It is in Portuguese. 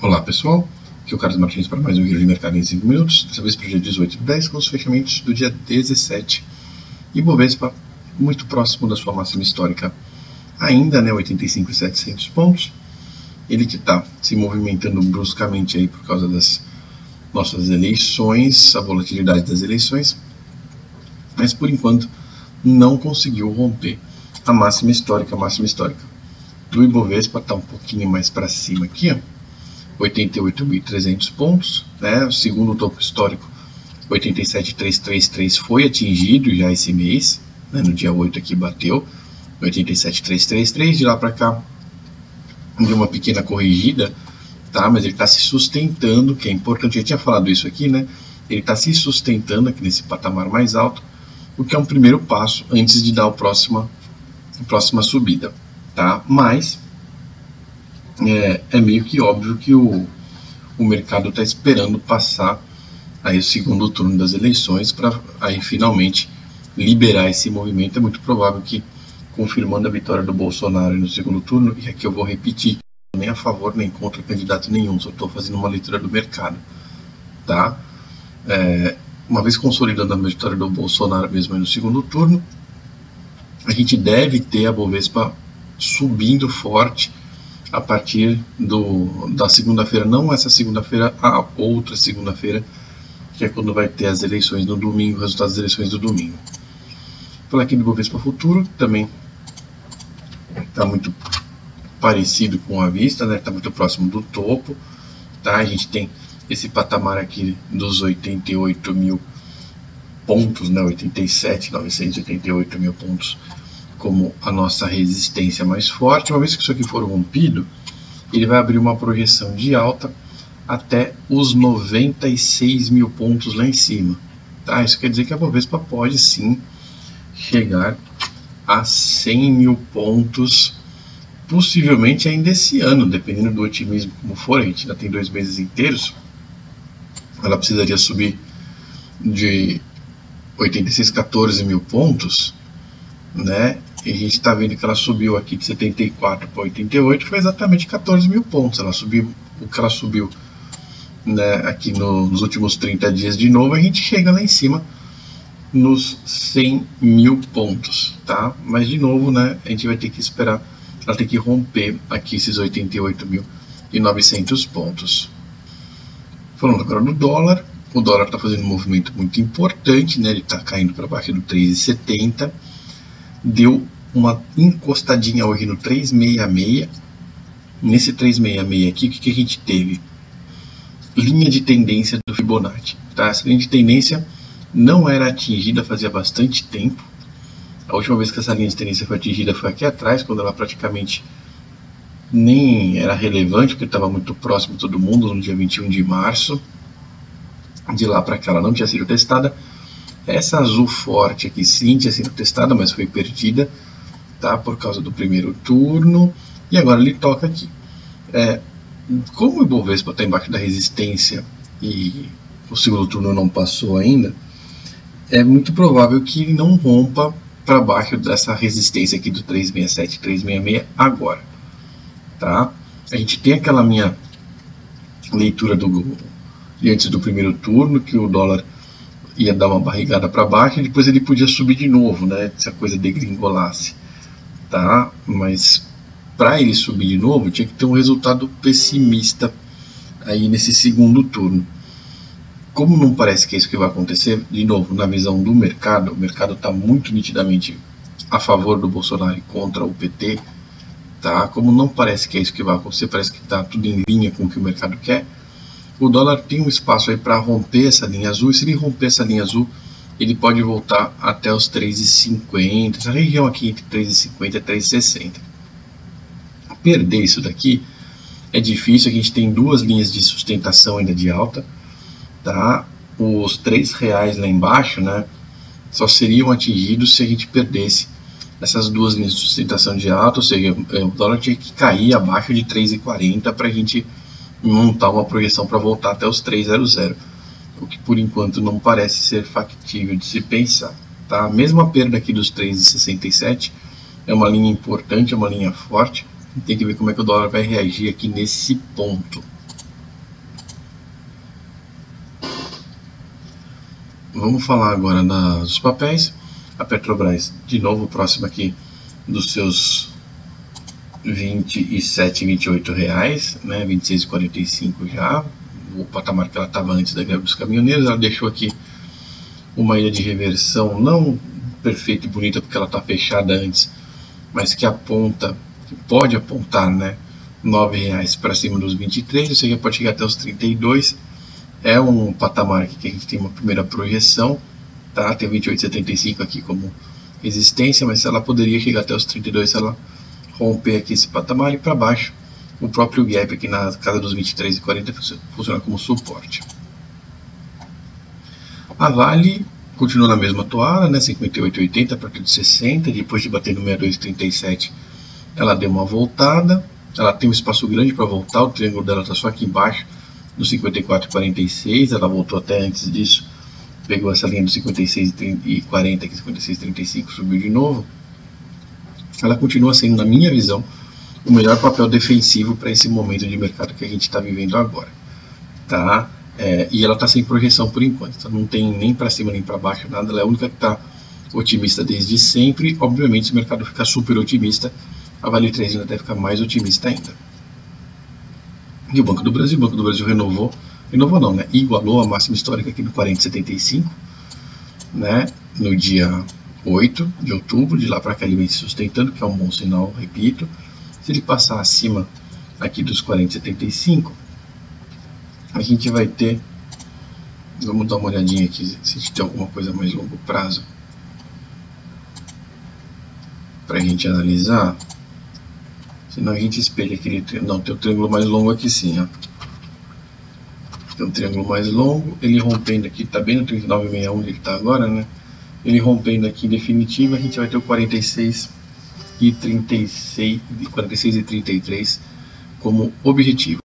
Olá pessoal, aqui é o Carlos Martins para mais um vídeo de mercado em 5 minutos, dessa vez para o dia 18/10 com os fechamentos do dia 17. Ibovespa muito próximo da sua máxima histórica ainda, né, 85.700 pontos. Ele que está se movimentando bruscamente aí por causa das nossas eleições, a volatilidade das eleições, mas por enquanto não conseguiu romper a máxima histórica. A máxima histórica do Ibovespa está um pouquinho mais para cima aqui, ó, 88.300 pontos, né? O segundo topo histórico, 87.333, foi atingido já esse mês, né? No dia 8 aqui bateu 87.333, de lá para cá deu uma pequena corrigida, tá? Mas ele está se sustentando, que é importante, eu tinha falado isso aqui, né? Ele está se sustentando aqui nesse patamar mais alto, o que é um primeiro passo antes de dar a próxima subida, tá? Mas é meio que óbvio que o mercado está esperando passar aí o segundo turno das eleições para aí finalmente liberar esse movimento. É muito provável que, confirmando a vitória do Bolsonaro no segundo turno, e aqui eu vou repetir, nem a favor nem contra candidato nenhum, só estou fazendo uma leitura do mercado, tá? Uma vez consolidando a vitória do Bolsonaro mesmo no segundo turno, a gente deve ter a Bovespa subindo forte a partir da segunda-feira, não essa segunda-feira, a outra segunda-feira, que é quando vai ter as eleições no domingo, resultados das eleições do domingo. Falar aqui do Bovespa Futuro, também está muito parecido com a vista, né? Está muito próximo do topo, tá? A gente tem esse patamar aqui dos 88 mil pontos, né? 87.988 mil pontos como a nossa resistência mais forte. Uma vez que isso aqui for rompido, ele vai abrir uma projeção de alta até os 96 mil pontos lá em cima, tá? Isso quer dizer que a Bovespa pode sim chegar a 100 mil pontos, possivelmente ainda esse ano, dependendo do otimismo como for. A gente ainda tem 2 meses inteiros. Ela precisaria subir de 86.14 mil pontos, né? E a gente está vendo que ela subiu aqui de 74 para 88, foi exatamente 14 mil pontos. Ela subiu o que ela subiu, né, aqui nos últimos 30 dias de novo. A gente chega lá em cima nos 100 mil pontos, tá? Mas de novo, né, a gente vai ter que esperar ela ter que romper aqui esses 88.900 pontos. Falando agora do dólar, o dólar está fazendo um movimento muito importante, né? Ele está caindo para baixo do 3,70. Deu uma encostadinha hoje no 366. Nesse 366 aqui, o que a gente teve? Linha de tendência do Fibonacci, tá? Essa linha de tendência não era atingida fazia bastante tempo. A última vez que essa linha de tendência foi atingida foi aqui atrás, quando ela praticamente nem era relevante, porque estava muito próximo de todo mundo, no dia 21 de março. De lá para cá ela não tinha sido testada. Essa azul forte aqui sim tinha sido testada, mas foi perdida, tá? Por causa do primeiro turno. E agora ele toca aqui. Como o Ibovespa está embaixo da resistência e o segundo turno não passou ainda, é muito provável que ele não rompa para baixo dessa resistência aqui do 367, 366 agora, tá? A gente tem aquela minha leitura de antes do primeiro turno, que o dólar ia dar uma barrigada para baixo e depois ele podia subir de novo, né? Se a coisa degringolasse, tá? Mas para ele subir de novo tinha que ter um resultado pessimista aí nesse segundo turno. Como não parece que é isso que vai acontecer, de novo, na visão do mercado, o mercado está muito nitidamente a favor do Bolsonaro e contra o PT, tá? Como não parece que é isso que vai acontecer, parece que está tudo em linha com o que o mercado quer, o dólar tem um espaço aí para romper essa linha azul, e se ele romper essa linha azul, ele pode voltar até os 3,50, essa região aqui entre 3,50 e 3,60. Perder isso daqui é difícil, a gente tem 2 linhas de sustentação ainda de alta, tá? Os R$3 lá embaixo, né, só seriam atingidos se a gente perdesse essas 2 linhas de sustentação de alta, ou seja, o dólar tinha que cair abaixo de 3,40 para a gente montar uma projeção para voltar até os 3,00, o que por enquanto não parece ser factível de se pensar, tá? Mesmo a perda aqui dos 3,67 é uma linha importante, é uma linha forte. Tem que ver como é que o dólar vai reagir aqui nesse ponto, Vamos falar agora dos papéis. A Petrobras, de novo, próximo aqui dos seus 27, 28 reais, né, 26,45 já, o patamar que ela estava antes da greve dos caminhoneiros. Ela deixou aqui uma ilha de reversão não perfeita e bonita porque ela está fechada antes, mas que aponta, que pode apontar, né, R$9 para cima dos 23, isso aqui pode chegar até os 32. É um patamar aqui que a gente tem uma primeira projeção, tá? Tem 28,75 aqui como resistência, mas ela poderia chegar até os 32 se ela romper aqui esse patamar, e para baixo o próprio gap aqui na casa dos 23,40 funciona como suporte. A Vale continua na mesma toada, né? 58,80 para de 60, depois de bater no 62,37 ela deu uma voltada, ela tem um espaço grande para voltar, o triângulo dela está só aqui embaixo no 54,46, ela voltou até antes disso, pegou essa linha do 56,40 aqui, 56,35, subiu de novo. Ela continua sendo, na minha visão, o melhor papel defensivo para esse momento de mercado que a gente está vivendo agora, tá? E ela está sem projeção por enquanto, então não tem nem para cima nem para baixo nada, ela é a única que está otimista desde sempre. Obviamente, se o mercado ficar super otimista, a Vale 3 ainda deve ficar mais otimista ainda. E o Banco do Brasil renovou não, né? Igualou a máxima histórica aqui no 40,75, né? No dia 8 de outubro, de lá para cá ele vem se sustentando, que é um bom sinal, repito. Se ele passar acima aqui dos 40,75, a gente vai ter, vamos dar uma olhadinha aqui se a gente tem alguma coisa mais longo prazo para a gente analisar. Senão a gente espelha aquele triângulo. Não, tem um triângulo mais longo aqui sim, ó. Tem um triângulo mais longo, ele rompendo aqui, tá bem no 39,61 onde ele está agora, né? Ele rompendo aqui em definitivo, a gente vai ter o 46,33 como objetivo.